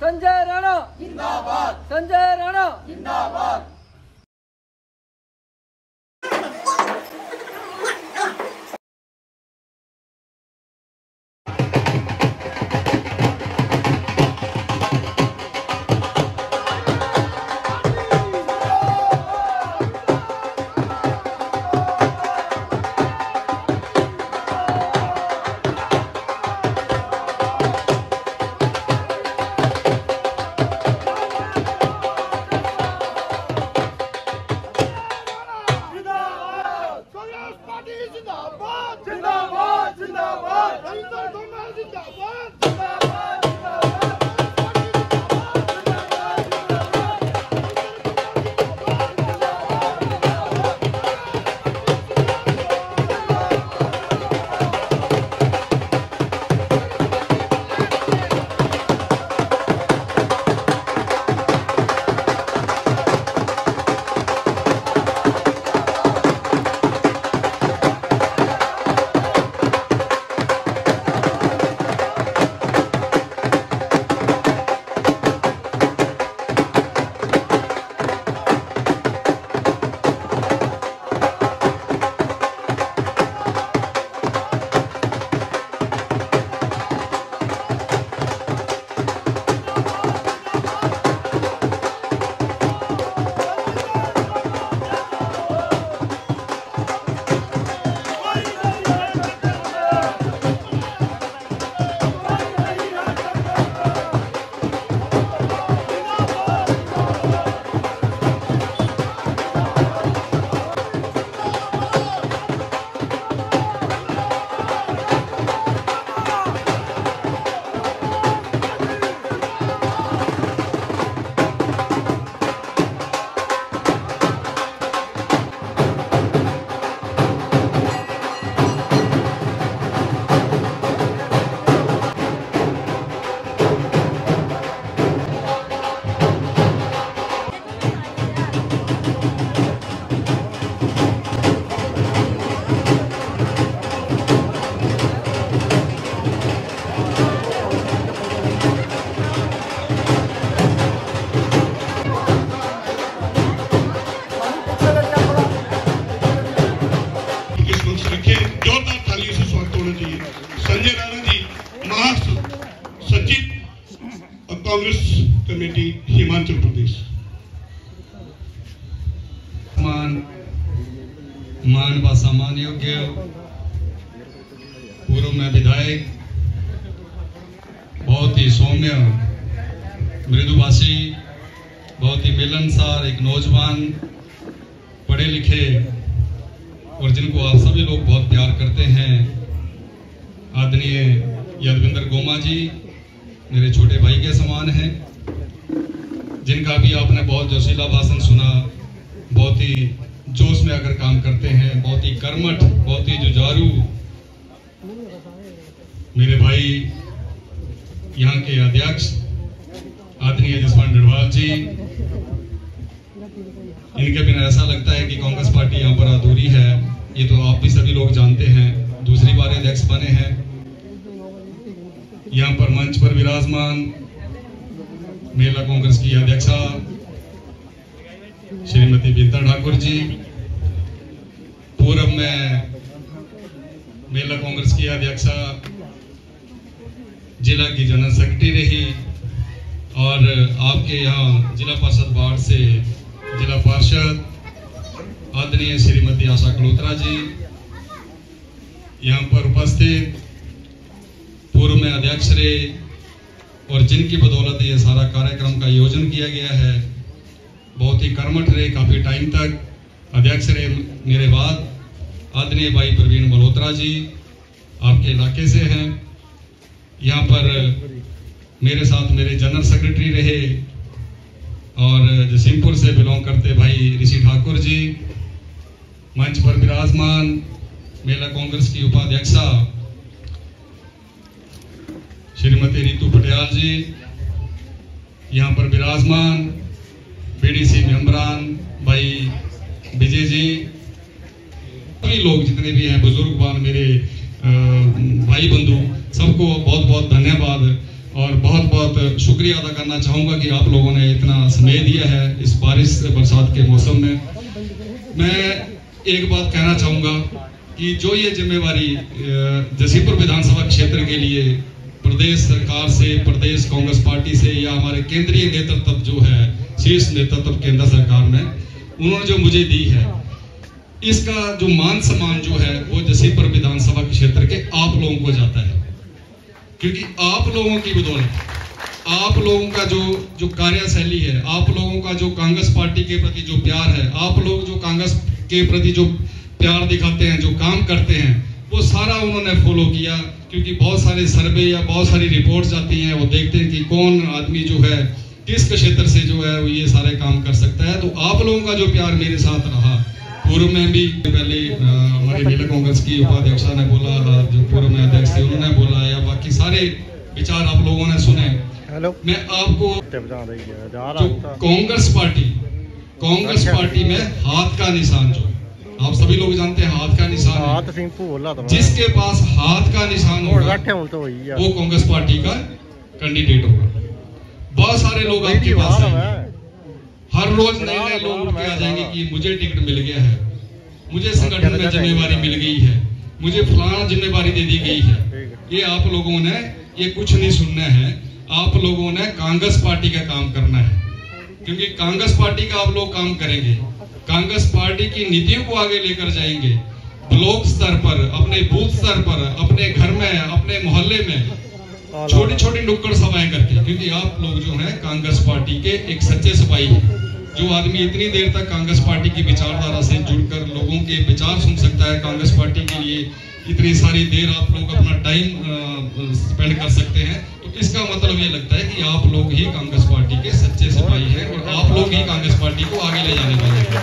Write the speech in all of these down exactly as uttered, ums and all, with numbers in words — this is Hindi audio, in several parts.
संजय राणा जिंदाबाद, संजय राणा जिंदाबाद। कांग्रेस कमेटी हिमाचल प्रदेश। मान मान व सम्मान योग्य पूर्व में विधायक, बहुत ही सौम्य मृदुभाषी, बहुत ही मिलनसार एक नौजवान, पढ़े लिखे और जिनको आप सभी लोग बहुत प्यार करते हैं, आदरणीय यादविंदर गोमा जी मेरे छोटे भाई के समान हैं, जिनका भी आपने बहुत जोशीला भाषण सुना, बहुत ही जोश में आकर काम करते हैं, बहुत ही कर्मठ, बहुत ही जुझारू मेरे भाई यहाँ के अध्यक्ष आदरणीय जसवंत डडवाल जी। इनके बिना ऐसा लगता है कि कांग्रेस पार्टी यहाँ पर अधूरी है, ये तो आप भी सभी लोग जानते हैं, दूसरी बार अध्यक्ष बने हैं। यहाँ पर मंच पर विराजमान महिला कांग्रेस की अध्यक्षा श्रीमती बीता ठाकुर जी, पूर्व में महिला कांग्रेस की अध्यक्षा, जिला की जनरल सेक्रेटरी रही और आपके यहाँ जिला परिषद वार्ड से जिला पार्षद आदरणीय श्रीमती आशा कलोत्रा जी, यहाँ पर उपस्थित पूर्व में अध्यक्ष रहे और जिनकी बदौलत ये सारा कार्यक्रम का आयोजन किया गया है, बहुत ही कर्मठ रहे, काफी टाइम तक अध्यक्ष रहे मेरे बाद आदरणीय भाई प्रवीण मल्होत्रा जी आपके इलाके से हैं। यहाँ पर मेरे साथ मेरे जनरल सेक्रेटरी रहे और जसीमपुर से बिलोंग करते भाई ऋषि ठाकुर जी, मंच पर विराजमान महिला कांग्रेस की उपाध्यक्षा श्रीमती रीतू पटियाल जी, यहाँ पर विराजमान बीडीसी मेंबरान भाई विजय जी, सभी लोग जितने भी हैं, बुजुर्गवान मेरे भाई बंधु, सबको बहुत बहुत धन्यवाद। और बहुत बहुत शुक्रिया अदा करना चाहूँगा कि आप लोगों ने इतना समय दिया है इस बारिश बरसात के मौसम में। मैं एक बात कहना चाहूँगा कि जो ये जिम्मेवारी जसीपुर विधानसभा क्षेत्र के लिए प्रदेश सरकार से, प्रदेश कांग्रेस पार्टी से या हमारे केंद्रीय नेतृत्व जो है, शीर्ष नेतृत्व केंद्र सरकार में उन्होंने जो मुझे दी है, इसका जो मान सम्मान जो है वो जसीपुर विधानसभा क्षेत्र के आप लोगों को जाता है। क्योंकि आप लोगों की बदौलत, आप लोगों का जो जो कार्यशैली है, आप लोगों का जो कांग्रेस पार्टी के प्रति जो प्यार है, आप लोग जो कांग्रेस के प्रति जो प्यार दिखाते हैं, जो काम करते हैं, वो सारा उन्होंने फॉलो किया। क्योंकि बहुत सारे सर्वे या बहुत सारी रिपोर्ट्स आती हैं, वो देखते हैं कि कौन आदमी जो है किस क्षेत्र से जो है वो ये सारे काम कर सकता है। तो आप लोगों का जो प्यार मेरे साथ रहा, पूर्व में भी पहले हमारे जिला कांग्रेस की उपाध्यक्षा ने बोला, जो पूर्व में अध्यक्ष थे उन्होंने बोला, या बाकी सारे विचार आप लोगों ने सुने। मैं आपको जो कांग्रेस पार्टी कांग्रेस पार्टी में हाथ का निशान, जो आप सभी लोग जानते हैं हाथ का निशान है, जिसके पास हाथ का निशान होगा वो कांग्रेस पार्टी का कैंडिडेट होगा। बहुत सारे लोग आपके पास आएंगे, हर रोज नए नए लोग उठ के आ जाएंगे कि मुझे टिकट मिल गया है, मुझे संगठन में जिम्मेवारी मिल गई है, मुझे फलाना जिम्मेवारी दे दी गई है। ये आप लोगों ने ये कुछ नहीं सुनना है, आप लोगों ने कांग्रेस पार्टी का काम करना है। क्योंकि कांग्रेस पार्टी का आप लोग काम करेंगे, कांग्रेस पार्टी की नीतियों को आगे लेकर जाएंगे, ब्लॉक स्तर पर, अपने बूथ स्तर पर, अपने घर में, अपने मोहल्ले में छोटी छोटी नुक्कड़ सभाएं करके। क्योंकि आप लोग जो हैं कांग्रेस पार्टी के एक सच्चे सिपाही हैं। जो आदमी इतनी देर तक कांग्रेस पार्टी की विचारधारा से जुड़कर लोगों के विचार सुन सकता है, कांग्रेस पार्टी के लिए इतनी सारी देर आप लोग अपना टाइम स्पेंड कर सकते हैं, तो इसका मतलब ये लगता है कि आप लोग ही कांग्रेस पार्टी के सच्चे सिपाही हैं और आप लोग ही कांग्रेस पार्टी को आगे ले जाने वाले हैं।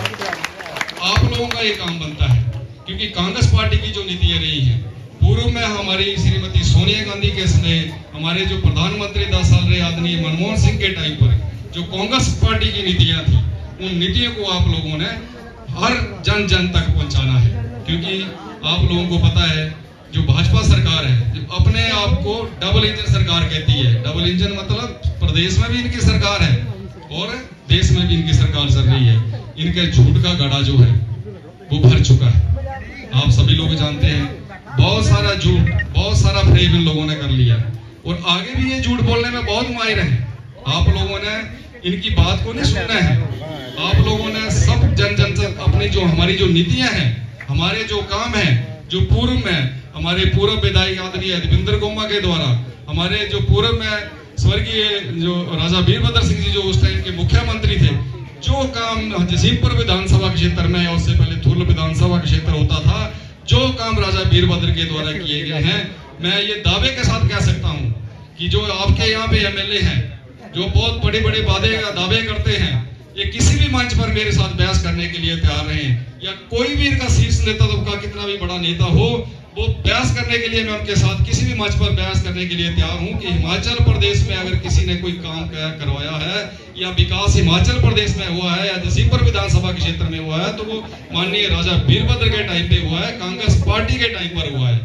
आप लोगों का ये काम बनता है। क्योंकि कांग्रेस पार्टी की जो नीतियां रही हैं, पूर्व में हमारी श्रीमती सोनिया गांधी के समय, हमारे जो प्रधानमंत्री दस साल रहे आदरणीय मनमोहन सिंह के टाइम पर जो कांग्रेस पार्टी की नीतियां थी, उन नीतियों को आप लोगों ने हर जन जन तक पहुंचाना है। क्योंकि आप लोगों को पता है जो भाजपा सरकार है, जो अपने आप को डबल इंजन सरकार कहती है, डबल इंजन मतलब प्रदेश में भी इनकी सरकार है और देश में भी इनकी सरकार चल रही है। इनके झूठ का गड़ा जो है वो भर चुका है। आप सभी लोग जानते हैं, बहुत सारा झूठ, बहुत सारा फ्रेब इन लोगों ने कर लिया और आगे भी ये झूठ बोलने में बहुत माहिर हैं। आप लोगों ने इनकी बात को नहीं सुनना है। आप लोगों ने सब जन जन तक अपनी जो हमारी जो नीतियां हैं, हमारे जो काम है, जो पूर्व में हमारे पूर्व विधायक आदरणीय देवेंद्र गोमा के द्वारा, हमारे जो पूर्व में स्वर्गीय जो राजा वीरभद्र सिंह जी जो उस टाइम के मुख्यमंत्री थे, जो काम जसीपुर विधानसभा क्षेत्र में, उससे पहले थुल विधानसभा क्षेत्र होता था, जो काम राजा वीरभद्र के द्वारा किए गए हैं, मैं ये दावे के साथ कह सकता हूँ कि जो आपके यहाँ पे एमएलए हैं, जो बहुत बड़े बड़े वादे का दावे करते हैं, ये किसी भी मंच पर मेरे साथ बहस करने के लिए तैयार रहे, या कोई भी इनका शीर्ष नेतृत्व का कितना भी बड़ा नेता हो, वो बहस करने के लिए मैं उनके साथ किसी भी मंच पर बहस करने के लिए तैयार हूं कि हिमाचल प्रदेश में अगर किसी ने कोई काम करवाया है या विकास हिमाचल प्रदेश में हुआ है या जसीपुर विधानसभा के क्षेत्र में हुआ है, तो वो माननीय राजा वीरभद्र के टाइम पे हुआ है, कांग्रेस पार्टी के टाइम पर हुआ है।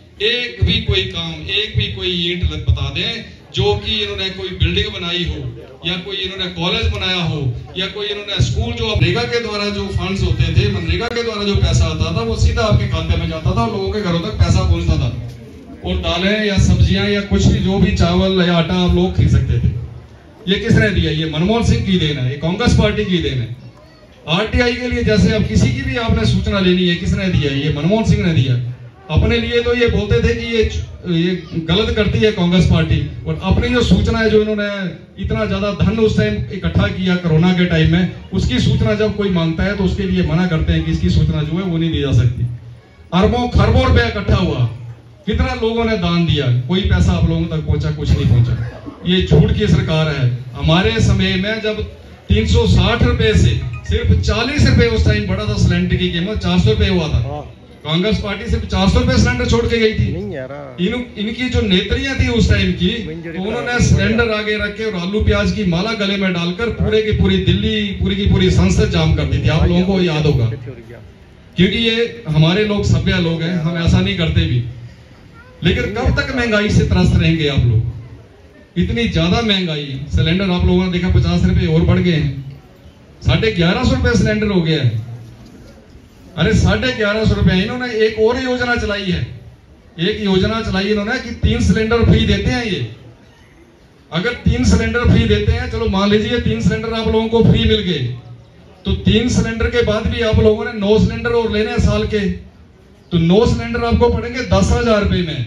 एक भी कोई काम, एक भी कोई ईंट बता दें जो कि इन्होंने कोई बिल्डिंग बनाई हो, या कोई इन्होंने कॉलेज बनाया हो, या कोई इन्होंने स्कूल, जो मनरेगा के द्वारा जो फंड्स होते थे, मनरेगा के द्वारा जो पैसा आता था, वो सीधा आपके खाते में जाता था और लोगों के घरों तक पैसा पहुंचता था, और दालें या सब्जियां या कुछ भी, जो भी चावल या आटा आप लोग खरीद सकते थे। ये किसने दिया? ये मनमोहन सिंह की देन है, ये कांग्रेस पार्टी की देन है। आरटीआई के लिए जैसे अब किसी की भी आपने सूचना लेनी है, किसने दिया? ये मनमोहन सिंह ने दिया। अपने लिए तो ये बोलते थे कि ये ये गलत करती है कांग्रेस पार्टी, और अपनी जो सूचना है, जो इन्होंने इतना ज्यादा धन उस टाइम इकट्ठा किया कोरोना के टाइम में, उसकी सूचना जब कोई मांगता है तो उसके लिए मना करते हैं कि इसकी सूचना जो है वो नहीं दी जा सकती। अरबों खरबों रुपया इकट्ठा हुआ, कितना लोगों ने दान दिया, कोई पैसा आप लोगों तक पहुंचा? कुछ नहीं पहुंचा। ये झूठ की सरकार है। हमारे समय में जब तीन सौ साठ रुपए से सिर्फ चालीस रुपए उस टाइम बड़ा था, सिलेंडर की कीमत चार सौ रुपए हुआ था। कांग्रेस पार्टी सिर्फ चार सौ रुपए सिलेंडर छोड़ के गई थी। इन, इनकी जो नेत्रियां थी उस टाइम की, तो उन्होंने सिलेंडर आगे रख के और आलू प्याज की माला गले में डालकर पूरे की पूरी दिल्ली, पूरी की पूरी संसद जाम कर दी थी। आप लोगों को याद होगा, क्योंकि ये हमारे लोग सभ्य लोग हैं, हम ऐसा नहीं करते भी। लेकिन कब तक महंगाई से त्रस्त रहेंगे आप लोग? इतनी ज्यादा महंगाई, सिलेंडर आप लोगों ने देखा पचास रुपए और बढ़ गए हैं, साढ़े ग्यारह सौ रुपए सिलेंडर हो गया है। अरे साढ़े ग्यारह सौ रुपए। इन्होंने एक और योजना चलाई है, एक योजना चलाई इन्होंने कि तीन सिलेंडर फ्री देते हैं। ये अगर तीन सिलेंडर फ्री देते हैं, चलो मान लीजिए तीन सिलेंडर आप लोगों को फ्री मिल गए, तो तीन सिलेंडर के बाद भी आप लोगों ने नौ सिलेंडर और लेने हैं साल के, तो नौ सिलेंडर आपको पड़ेंगे दस हजार रुपए में,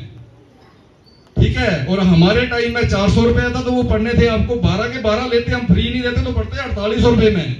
ठीक है। और हमारे टाइम में चार सौ रुपए था तो वो पड़ने थे आपको बारह के बारह लेते, हम फ्री नहीं देते तो पड़ते अड़तालीस सौ रुपए में।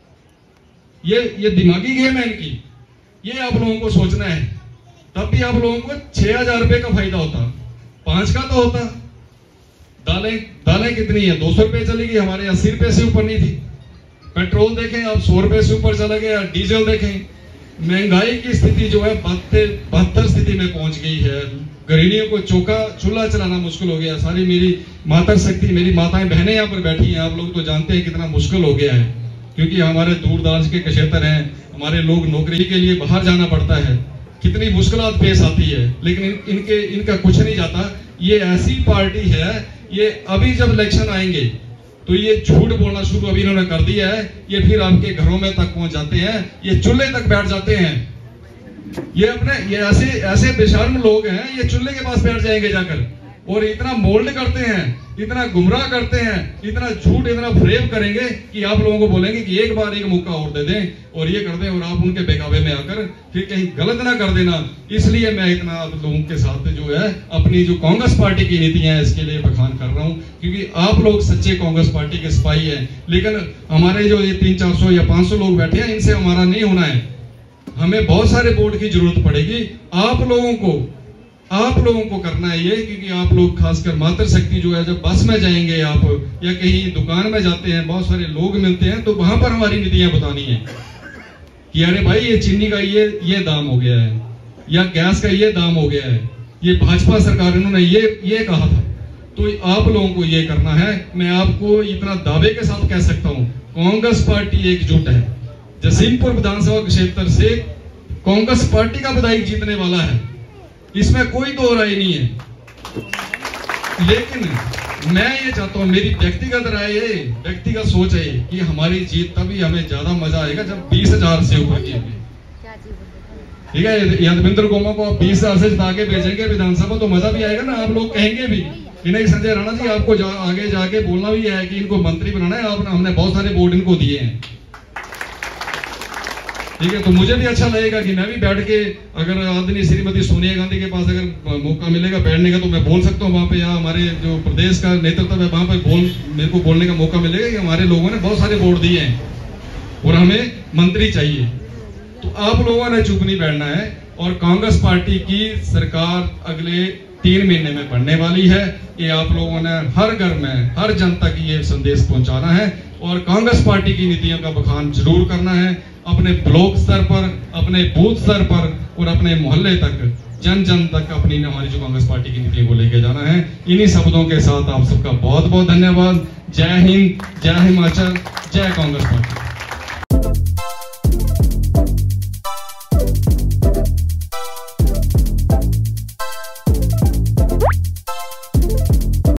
ये ये दिमागी गेम है इनकी, ये आप लोगों को सोचना है। तब भी आप लोगों को छह हजार रुपए का फायदा होता, पांच का तो होता। दालें दालें कितनी है, दो सौ रुपए चली गई, हमारे अस्सी रुपए से ऊपर नहीं थी। पेट्रोल देखें आप सौ रुपए से ऊपर चला गया, डीजल देखें, महंगाई की स्थिति जो है बहत्तर बहत्तर स्थिति में पहुंच गई है। गृहिणियों को चौका चूल्हा चलाना मुश्किल हो गया। सारी मेरी माता शक्ति, मेरी माताएं बहनें यहाँ पर बैठी हैं, आप लोग तो जानते हैं कितना मुश्किल हो गया है, क्योंकि हमारे दूर दराज के क्षेत्र हैं, हमारे लोग नौकरी के लिए बाहर जाना पड़ता है, कितनी मुश्किलात पेश आती है, लेकिन इन, इनके इनका कुछ नहीं जाता। ये ऐसी पार्टी है, ये अभी जब इलेक्शन आएंगे तो ये झूठ बोलना शुरू अभी इन्होंने कर दिया है। ये फिर आपके घरों में तक पहुंच जाते हैं, ये चूल्हे तक बैठ जाते हैं। ये अपने ये ऐसे ऐसे बेशर्म लोग हैं, ये चूल्हे के पास बैठ जाएंगे जाकर, और इतना मोल्ड करते हैं, इतना गुमराह करते हैं, इतना झूठ इतना फ्रेम करेंगे कि आप लोगों को बोलेंगे कि एक बार एक मौका और दे दें और ये कर दें, और आप उनके बेकाबे में आकर फिर कहीं गलत ना कर देना। इसलिए मैं इतना आप लोगों के साथ जो है अपनी जो कांग्रेस पार्टी की नीतियां है इसके लिए बखान कर रहा हूं, क्योंकि आप लोग सच्चे कांग्रेस पार्टी के सिपाही हैं। लेकिन हमारे जो ये तीन चार सौ या पांच सौ लोग बैठे हैं, इनसे हमारा नहीं होना है। हमें बहुत सारे बोर्ड की जरूरत पड़ेगी, आप लोगों को आप लोगों को करना है ये, क्योंकि आप लोग खासकर मातृशक्ति जो है, जब बस में जाएंगे आप या कहीं दुकान में जाते हैं, बहुत सारे लोग मिलते हैं, तो वहां पर हमारी नीतियां बतानी है कि अरे भाई ये चीनी का ये ये दाम हो गया है, या गैस का ये दाम हो गया है, ये भाजपा सरकार इन्होंने ये ये कहा था। तो आप लोगों को ये करना है। मैं आपको इतना दावे के साथ कह सकता हूं, कांग्रेस पार्टी एकजुट है। जसीमपुर विधानसभा क्षेत्र से कांग्रेस पार्टी का विधायक जीतने वाला है, इसमें कोई दो राय नहीं है। लेकिन मैं ये चाहता हूं, मेरी व्यक्तिगत राय है, व्यक्तिगत सोच है कि हमारी जीत तभी हमें ज्यादा मजा आएगा जब बीस हजार से ऊपर की होगी, ठीक है। यादविंद्र गोमा को आप बीस हजार से जिता के भेजेंगे विधानसभा तो मजा भी आएगा ना, आप लोग कहेंगे भी कि नहीं संजय राणा जी आपको जा, आगे जाके बोलना भी है कि इनको मंत्री बनाना है, आप हमने बहुत सारे वोट इनको दिए हैं, ठीक है। तो मुझे भी अच्छा लगेगा कि मैं भी बैठ के, अगर आदरणीय श्रीमती सोनिया गांधी के पास अगर मौका मिलेगा बैठने का, तो मैं बोल सकता हूँ वहां पे, या हमारे जो प्रदेश का नेतृत्व है वहां पे बोल मेरे को बोलने का मौका मिलेगा कि हमारे लोगों ने बहुत सारे वोट दिए हैं और हमें मंत्री चाहिए। तो आप लोगों ने चुप नहीं बैठना है, और कांग्रेस पार्टी की सरकार अगले तीन महीने में बढ़ने वाली है। ये आप लोगों ने हर घर में, हर जन तक ये संदेश पहुंचाना है, और कांग्रेस पार्टी की नीतियों का बखान जरूर करना है, अपने ब्लॉक स्तर पर, अपने बूथ स्तर पर और अपने मोहल्ले तक, जन जन तक अपनी हमारी जो कांग्रेस पार्टी की नीतियों को लेके जाना है। इन्हीं शब्दों के साथ आप सबका बहुत बहुत धन्यवाद। जय हिंद, जय हिमाचल, जय कांग्रेस पार्टी।